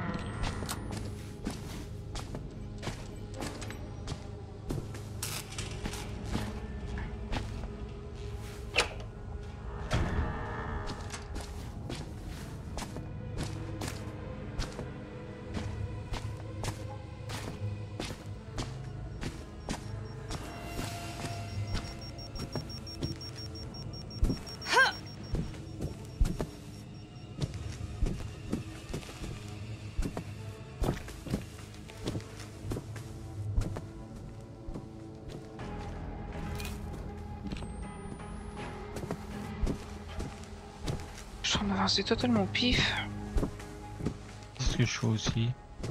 Je suis en train d'avancer totalement au pif. C'est ce que je fais aussi.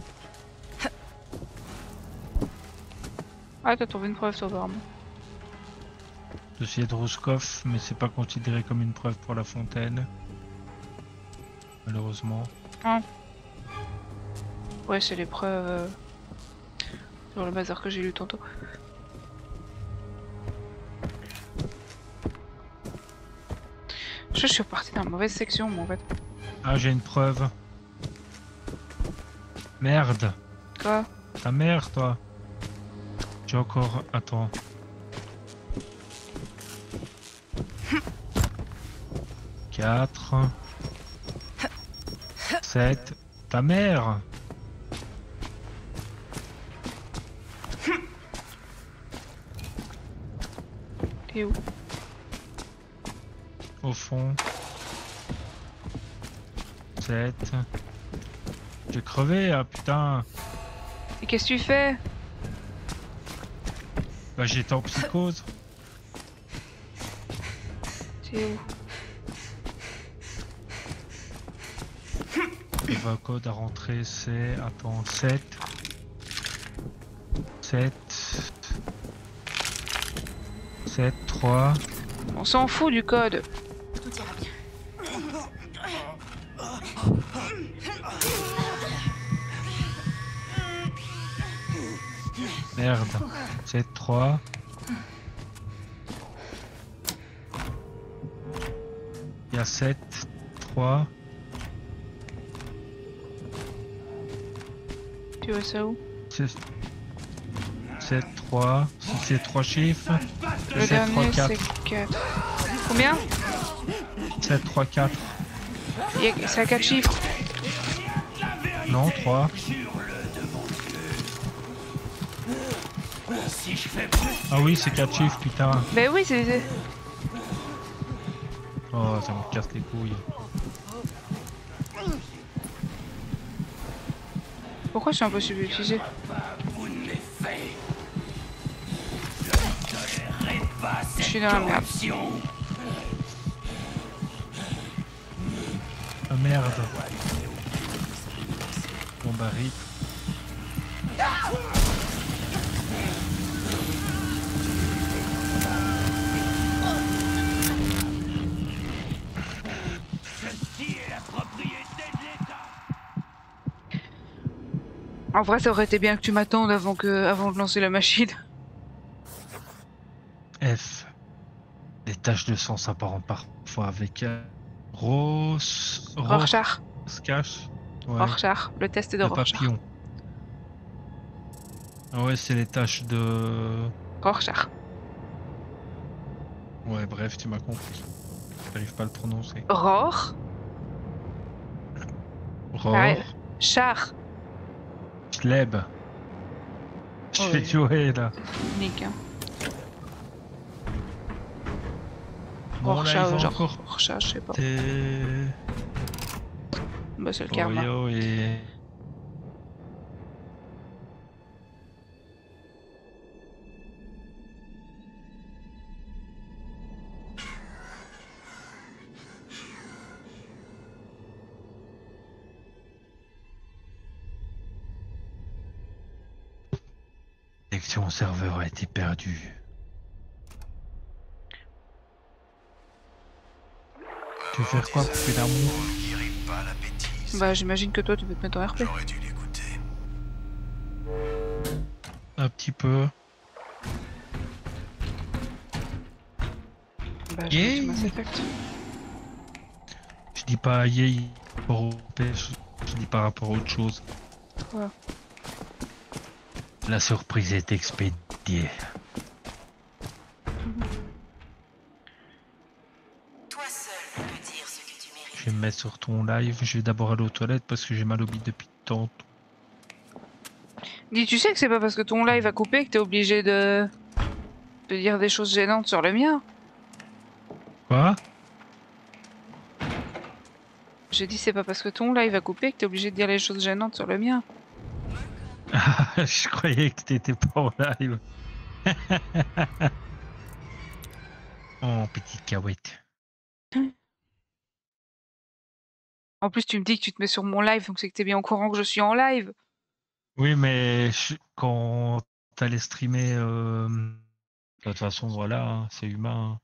Ah, t'as trouvé une preuve, toi, apparemment. Dossier de Rouskov, mais c'est pas considéré comme une preuve pour la fontaine. Malheureusement. Ah. Ouais, c'est les preuves euh, sur le bazar que j'ai lu tantôt. Je suis reparti dans la mauvaise section, moi, en fait. Ah, j'ai une preuve. Merde. Quoi? Ta mère, toi. J'ai encore... Attends. quatre. sept. Ta mère. T'es où? Au fond. sept. J'ai crevé, ah putain. Et qu'est-ce que tu fais? Bah j'étais en psychose. T'es où? Le code à rentrer c'est... Attends, sept. sept. sept, trois. On s'en fout du code. Tout ira bien. Merde. sept, trois. Il y a sept, trois. Tu vois ça où? sept, trois. Si c'est trois chiffres. Le sept, trois, dernier quatre. c'est quatre. Combien? sept, trois, quatre. C'est à quatre chiffres. Non, trois. Ah oui, c'est quatre chiffres, putain. Ben oui, c'est... Oh, ça me casse les couilles. Pourquoi c'est impossible d'utiliser? Je suis dans la merde. Ah merde. Bon bah rip. En vrai, ça aurait été bien que tu m'attendes avant que, avant de lancer la machine. F. Les taches de sang s'apparentent parfois avec euh, Rose. Rorschach. Cache. Ouais. Rorschach. Le test de Le Rorschach. papillon. Ah ouais, c'est les taches de. Rorschach. Ouais, bref, tu m'as compris. J'arrive pas à le prononcer. Ror. Ror. Ouais. Char. Schleb. Je Oh, vais oui. jouer là. Nick, hein. Bon, là, Rorschach, il va genre encore. Rorschach, je sais pas. T'es- Bah, c'est le karma. Oreo et. Connexion au serveur a été perdue. Tu veux faire quoi, poupée d'amour? Guérit pas la bêtise. Bah, j'imagine que toi, tu veux te mettre en R P. J'aurais dû l'écouter. Un petit peu. Bah, je Yeah. vais Mass Effect. Je dis pas yay pour P S je dis par rapport à autre chose. Quoi? La surprise est expédiée. Toi seul peux dire ce que tu mérites. Je vais me mettre sur ton live. Je vais d'abord aller aux toilettes parce que j'ai mal au bide depuis tantôt. Dis, tu sais que c'est pas parce que ton live a coupé que t'es obligé de... de dire des choses gênantes sur le mien. Quoi? J'ai dit c'est pas parce que ton live a coupé que t'es obligé de dire les choses gênantes sur le mien. Je croyais que t'étais pas en live. Oh, petite cahouette. En plus, tu me dis que tu te mets sur mon live, donc c'est que t'es bien au courant que je suis en live. Oui, mais je- quand t'allais streamer, euh, de toute façon, voilà, hein, c'est humain.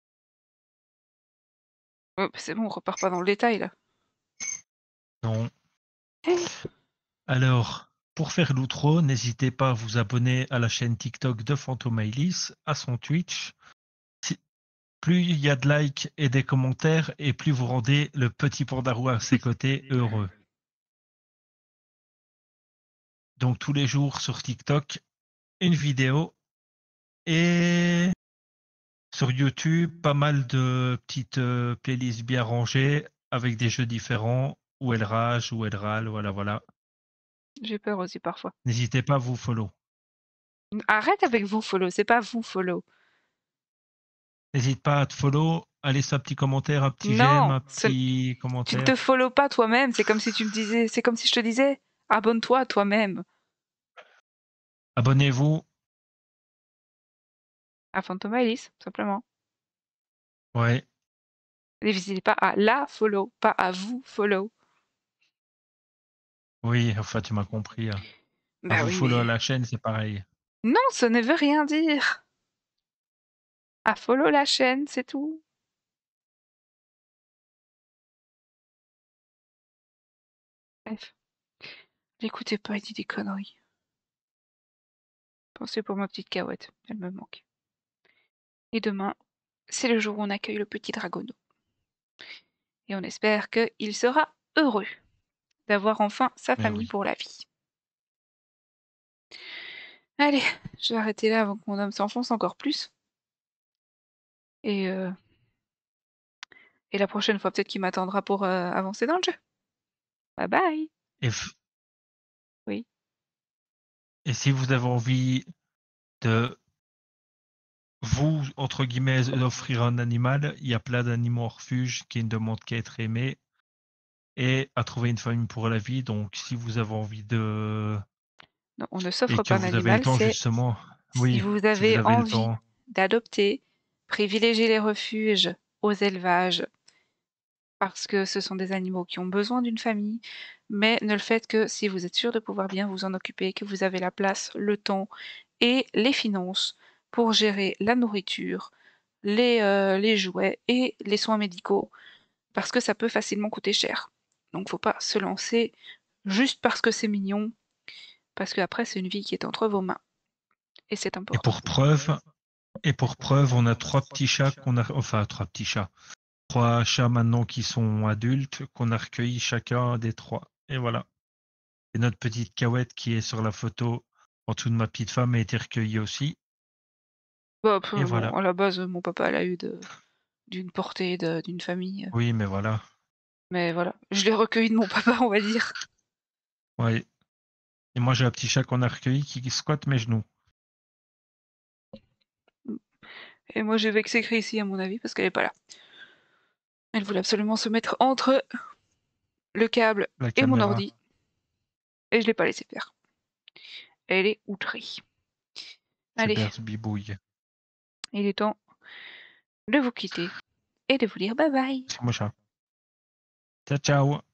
Ouais, bah c'est bon, on repart pas dans le détail là. Non. Alors, pour faire l'outro, n'hésitez pas à vous abonner à la chaîne TikTok de Fantomailis, à son Twitch. Si- plus il y a de likes et des commentaires, et plus vous rendez le petit pandarou à ses côtés heureux. Donc tous les jours sur TikTok, une vidéo. Et sur YouTube, pas mal de petites euh, playlists bien rangées, avec des jeux différents, où elle rage, où elle râle, voilà, voilà. J'ai peur aussi parfois. N'hésitez pas à vous follow. Arrête avec vous follow, c'est pas vous follow. N'hésite pas à te follow, à laisser un petit commentaire, un petit j'aime, Non, un ce- petit tu ne commentaire. te follow pas toi-même, c'est comme si tu me disais, c'est comme si je te disais, abonne-toi toi-même Abonnez-vous. à Fantomailis, simplement. Ouais, N'hésitez pas à la follow, pas à vous follow. oui, enfin tu m'as compris. hein. À Bah vous oui, follow à mais... la chaîne, c'est pareil. Non, ça ne veut rien dire. À follow la chaîne, c'est tout. Bref. N'écoutez pas, il dit des conneries. Pensez pour ma petite cahouette, elle me manque. Et demain, c'est le jour où on accueille le petit dragonneau. Et on espère qu'il sera heureux d'avoir enfin sa Mais famille oui. pour la vie. Allez, je vais arrêter là avant que mon homme s'enfonce encore plus. Et, euh... Et la prochaine fois, peut-être qu'il m'attendra pour euh, avancer dans le jeu. Bye bye. Et, f- Oui. et si vous avez envie de vous, entre guillemets, offrir un animal, il y a plein d'animaux en refuge qui ne demandent qu'à être aimés et à trouver une famille pour la vie. Donc, si vous avez envie de... Non, on ne et s'offre que pas un vous avez le animal, temps, c'est justement, si oui, vous si vous avez avez le envie temps, d'adopter, privilégiez les refuges aux élevages, parce que ce sont des animaux qui ont besoin d'une famille, mais ne le faites que si vous êtes sûr de pouvoir bien vous en occuper, que vous avez la place, le temps et les finances pour gérer la nourriture, les, euh, les jouets et les soins médicaux, parce que ça peut facilement coûter cher. Donc faut pas se lancer juste parce que c'est mignon, parce qu'après c'est une vie qui est entre vos mains. Et c'est et important. pour preuve, et pour preuve, on a trois petits chats qu'on a, enfin, trois petits chats, trois chats maintenant qui sont adultes, qu'on a recueillis chacun des trois. Et voilà. Et notre petite cahouette qui est sur la photo en dessous de ma petite femme a été recueillie aussi. Bah, pff, Et bon, voilà. à la base, mon papa l'a eu de- d'une portée de- d'une famille. Oui, mais voilà. Mais voilà, je l'ai recueilli de mon papa, on va dire. Ouais. Et moi, j'ai un petit chat qu'on a recueilli qui squatte mes genoux. Et moi, j'ai vexé Chrissy, à mon avis, parce qu'elle est pas là. Elle voulait absolument se mettre entre le câble La et mon caméra. ordi. Et je l'ai pas laissé faire. Elle est outrée. C'est Allez, berce bibouille. il est temps de vous quitter et de vous dire bye bye. C'est mon chat. Ciao, ciao.